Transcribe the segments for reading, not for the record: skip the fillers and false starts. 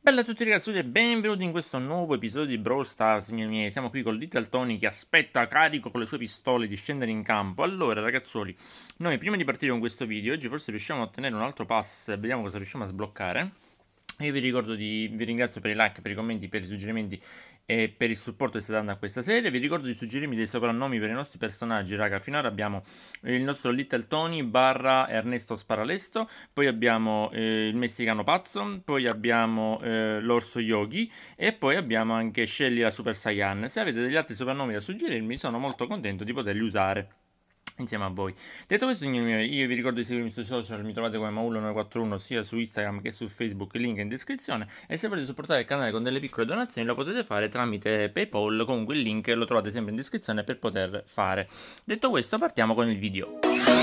Bella a tutti ragazzuoli e benvenuti in questo nuovo episodio di Brawl Stars, signori miei. Siamo qui con Little Tony che aspetta carico con le sue pistole di scendere in campo. Allora ragazzuoli, noi prima di partire con questo video, oggi forse riusciamo a ottenere un altro pass, vediamo cosa riusciamo a sbloccare. Io vi ringrazio per i like, per i commenti, per i suggerimenti e per il supporto che state dando a questa serie. Vi ricordo di suggerirmi dei soprannomi per i nostri personaggi, raga. Finora abbiamo il nostro Little Tony barra Ernesto Sparalesto, poi abbiamo il messicano pazzo, poi abbiamo l'orso Yogi e poi abbiamo anche Shelly la Super Saiyan. Se avete degli altri soprannomi da suggerirmi, sono molto contento di poterli usare insieme a voi. Detto questo, signori miei, io vi ricordo di seguirmi sui social, mi trovate come Maullo941 sia su Instagram che su Facebook, link in descrizione, e se volete supportare il canale con delle piccole donazioni lo potete fare tramite PayPal, comunque il link lo trovate sempre in descrizione per poter fare. Detto questo, partiamo con il video.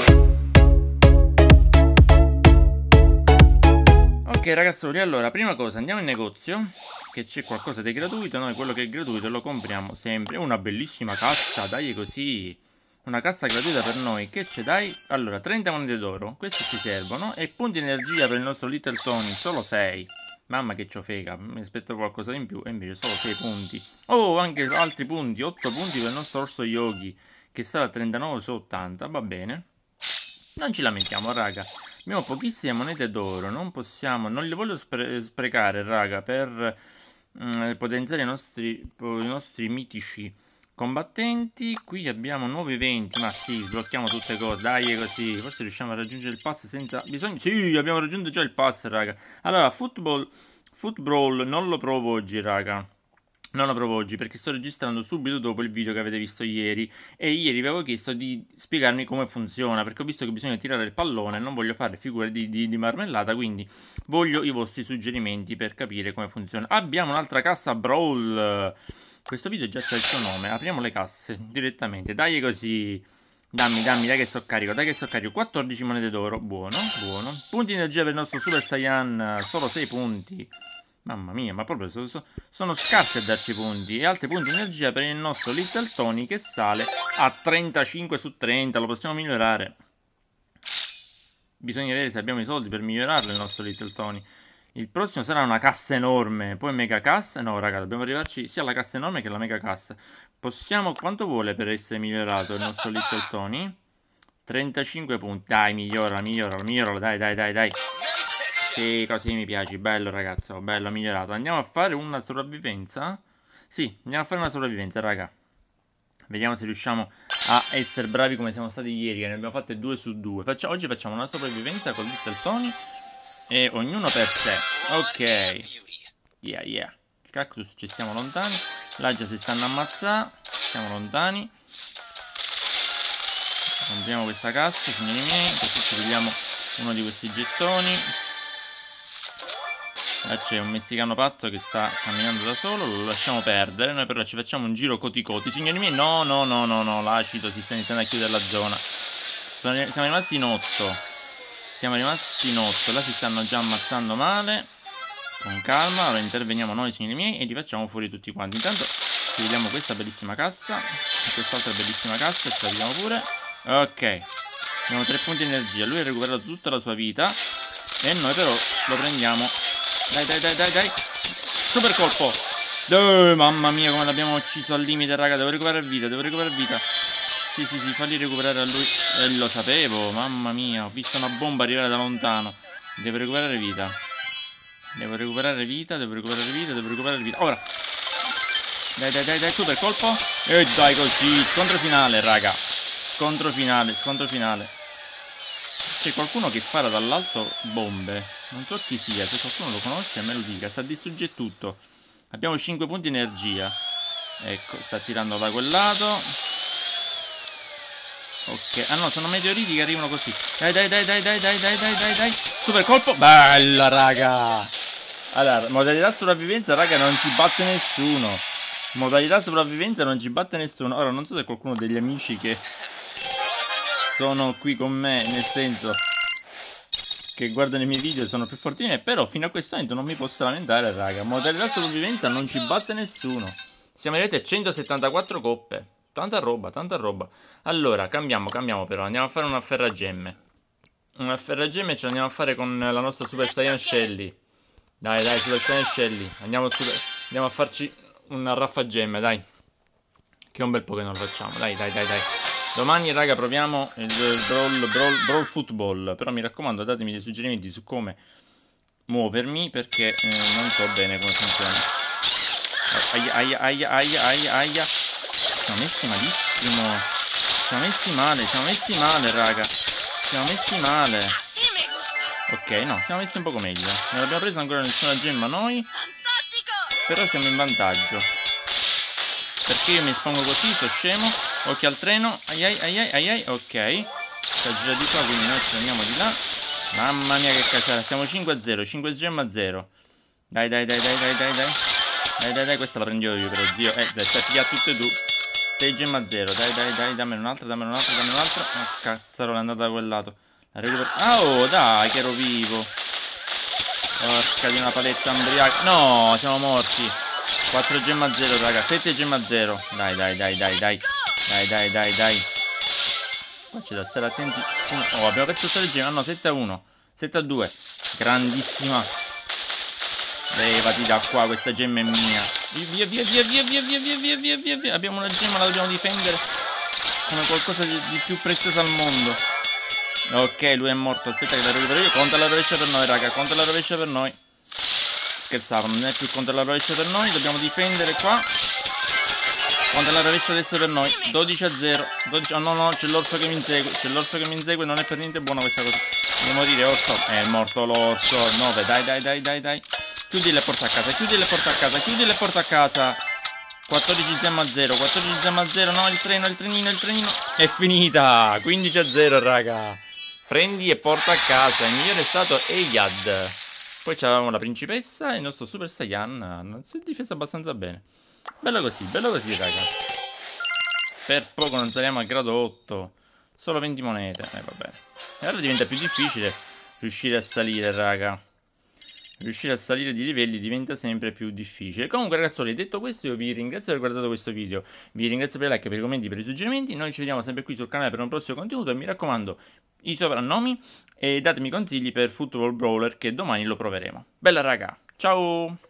Ok ragazzoli, allora, prima cosa andiamo in negozio, che c'è qualcosa di gratuito, noi quello che è gratuito lo compriamo sempre. Una bellissima cassa, dai così. Una cassa gratuita per noi, che c'è dai? Allora, 30 monete d'oro, queste ci servono, e punti energia per il nostro Little Tony, solo 6. Mamma che ciofega, mi aspetto qualcosa in più, e invece solo 6 punti. Oh, anche altri punti, 8 punti per il nostro orso Yogi, che sta a 39 su 80, va bene. Non ci lamentiamo, raga. Abbiamo pochissime monete d'oro, non le voglio sprecare, raga, per potenziare i nostri mitici combattenti. Qui abbiamo nuovi eventi, ma sì, sblocchiamo tutte cose, dai così, forse riusciamo a raggiungere il pass senza bisogno. Sì, abbiamo raggiunto già il pass, raga. Allora, Football non lo provo oggi, raga. Non lo provo oggi perché sto registrando subito dopo il video che avete visto ieri, e ieri vi avevo chiesto di spiegarmi come funziona, perché ho visto che bisogna tirare il pallone, non voglio fare figure di marmellata, quindi voglio i vostri suggerimenti per capire come funziona. Abbiamo un'altra cassa Brawl. Questo video già c'è il suo nome. Apriamo le casse direttamente. Dai così. Dammi, dai che sto carico. 14 monete d'oro. Buono, buono. Punti di energia per il nostro Super Saiyan. Solo 6 punti. Mamma mia, ma proprio sono scarsi a darci punti. E altri punti di energia per il nostro Little Tony, che sale a 35 su 30. Lo possiamo migliorare. Bisogna vedere se abbiamo i soldi per migliorarlo il nostro Little Tony. Il prossimo sarà una cassa enorme, poi mega cassa. No, raga, dobbiamo arrivarci sia alla cassa enorme che alla mega cassa. Possiamo, quanto vuole per essere migliorato il nostro Little Tony? 35 punti. Dai, miglioralo, dai. Sì, così mi piaci, bello ragazzo, bello, migliorato. Andiamo a fare una sopravvivenza? Sì, andiamo a fare una sopravvivenza, raga. Vediamo se riusciamo a essere bravi come siamo stati ieri, che ne abbiamo fatte 2 su 2. Oggi facciamo una sopravvivenza con Little Tony e ognuno per sé. Ok. Yeah. Il cactus ci stiamo lontani. Là già si stanno ammazzando. Stiamo lontani. Compriamo questa cassa, signori miei. Così ci togliamo uno di questi gettoni. Là c'è un messicano pazzo che sta camminando da solo. Lo lasciamo perdere. Noi però ci facciamo un giro coti, signori miei. No. L'acido si sta iniziando a chiudere la zona. Siamo rimasti in 8. Là si stanno già ammazzando male. Con calma, allora interveniamo noi, signori miei, e li facciamo fuori tutti quanti. Intanto ci vediamo questa bellissima cassa e quest'altra bellissima cassa, ce la vediamo pure. Ok, abbiamo 3 punti di energia. Lui ha recuperato tutta la sua vita e noi però lo prendiamo. Dai. Super colpo. Mamma mia, come l'abbiamo ucciso al limite, raga. Devo recuperare vita. Sì, falli recuperare a lui. Lo sapevo, mamma mia, ho visto una bomba arrivare da lontano. Devo recuperare vita. Ora. Dai, super colpo. E dai così, scontro finale, raga. Scontro finale. C'è qualcuno che spara dall'alto bombe. Non so chi sia, se qualcuno lo conosce me lo dica. Sta a distruggere tutto. Abbiamo 5 punti di energia. Ecco, sta tirando da quel lato. Ok, ah no, sono meteoriti che arrivano così. Dai. Super colpo. Bella, raga. Allora, modalità sopravvivenza, raga, non ci batte nessuno. Ora, non so se qualcuno degli amici che sono qui con me, nel senso che guardano i miei video, sono più forti di me, però fino a questo momento non mi posso lamentare, raga. Modalità sopravvivenza, non ci batte nessuno. Siamo arrivati a 174 coppe. Tanta roba. Allora, cambiamo però. Andiamo a fare un afferragemme. Un afferragemme ce l'andiamo a fare con la nostra Super Saiyan Shelly. Dai, dai, Super Saiyan Shelly. Andiamo a farci una raffagemme, dai. Che è un bel po' che non lo facciamo. Dai, dai, dai, dai. Domani, raga, proviamo il Brawl Football. Però mi raccomando, datemi dei suggerimenti su come muovermi, perché non so bene come funziona. Aia, aia, aia, aia, aia, aia. Siamo messi malissimo. Siamo messi male, raga. Siamo messi male. Ok, no, siamo messi un poco meglio. Non abbiamo preso ancora nessuna gemma noi. Però siamo in vantaggio. Perché io mi espongo così, sto scemo. Occhio al treno. Ai ai ai ai ai ai. Ok. Sta gira di qua, quindi noi ci andiamo di là. Mamma mia che cacciara. Siamo 5-0, 5 gemme a 0. Dai, dai, dai, dai, dai, dai, dai. Dai, dai, dai, questa la prendo io, però, zio. Dai, stai a pigliare tutte e due. 6 gemma a 0. Dai, dai, dai, dammene un'altra, dammene un'altra, dammene un'altra. Oh, cazzarola, è andata da quel lato. Ah, oh, dai, che ero vivo. Porca di una paletta ambriaca. No, siamo morti. 4 gemma a 0, raga. 7 gemma a 0. Dai, dai, dai, dai, dai. Dai, dai, dai, dai. Qua c'è da stare attenti. Oh, abbiamo perso 3 gemme. No, 7 a 1. 7 a 2. Grandissima. Levati da qua, questa gemma è mia. Via, via, via, via, via, via, via, via, via, via, via. Abbiamo una gemma, la dobbiamo difendere come qualcosa di più prezioso al mondo. Ok, lui è morto. Aspetta che la recupero io. Conta la rovescia per noi, raga. Conta la rovescia per noi. Scherzavo, non è più conta la rovescia per noi. Dobbiamo difendere qua. Conta la rovescia adesso per noi. 12 a 0. 12... Oh no, no, c'è l'orso che mi insegue. C'è l'orso che mi insegue. Non è per niente buona questa cosa. Devo morire, orso. È morto l'orso. 9. Dai, dai, dai, dai, dai. Chiudile e porta a casa. Chiudile e porta a casa. Chiudile e porta a casa. 14 gemma a 0. 14 gemma a 0. No, il treno, il trenino, il trenino. È finita. 15 a 0, raga. Prendi e porta a casa. Il migliore è stato Eyad. Poi c'avevamo la principessa e il nostro Super Saiyan si è difeso abbastanza bene. Bello così, raga. Per poco non saliamo a grado 8. Solo 20 monete. Vabbè. E ora diventa più difficile riuscire a salire, raga. Riuscire a salire di livelli diventa sempre più difficile. Comunque, ragazzoli, detto questo, io vi ringrazio per aver guardato questo video. Vi ringrazio per i like, per i commenti, per i suggerimenti. Noi ci vediamo sempre qui sul canale per un prossimo contenuto. E mi raccomando, i soprannomi e datemi consigli per Football Brawler, che domani lo proveremo. Bella raga, ciao!